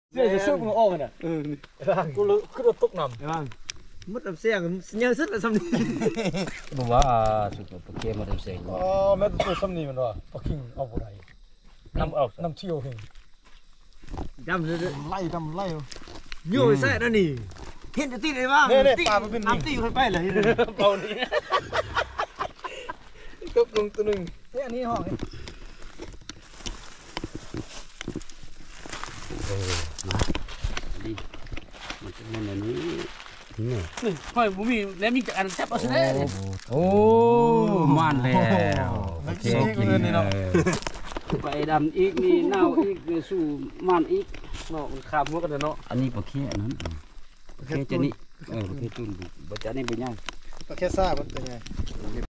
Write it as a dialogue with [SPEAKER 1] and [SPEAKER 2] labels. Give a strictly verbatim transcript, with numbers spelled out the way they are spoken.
[SPEAKER 1] เสื้อจะซื้อมึงออกกันอ่ะเออกูรู้กูรู้ตกน้ำบ้างมัดน้ำเสียงเงี้ยสุดละซ้ำนี่
[SPEAKER 2] บอกว่าสุดปะเกียมัดน้ำเสียง
[SPEAKER 1] อ๋อแม่ตัวซ้ำนี่มันว่าปะคิงเอาอะไรน้ำเอาน้ำเชี่ยวเฮงดำเลยไล่ดำไล่โย่ใส่นั่นนี่เห็นจะตีได้บ้างเนี่ยปลามันเป็นน้ำตีค่อยไปเลยเบานี่ก็ลงตัวหนึ่งเนี่ยอันนี้ห้องนี่
[SPEAKER 2] เออมาดีมันจะมันอันนี้นี่
[SPEAKER 3] นี่ค่อยบ่มีแล้วมีอันจับเอาซะแล้ว
[SPEAKER 2] โอ้มันแล้วโอเคกินเลยไปดำอีกนี่เน่าอีกสู้มันอีก
[SPEAKER 1] เนาะมันขาดหัวกันเนาะ
[SPEAKER 2] อันนี้ปลาเคี้ยนั้นปลาเคี้ยจะนี่เออปลาเคี้ยตุ่นปลาจะนี่เป็นยัง
[SPEAKER 1] ปลาเคี้ยซ่ามันเป็นไง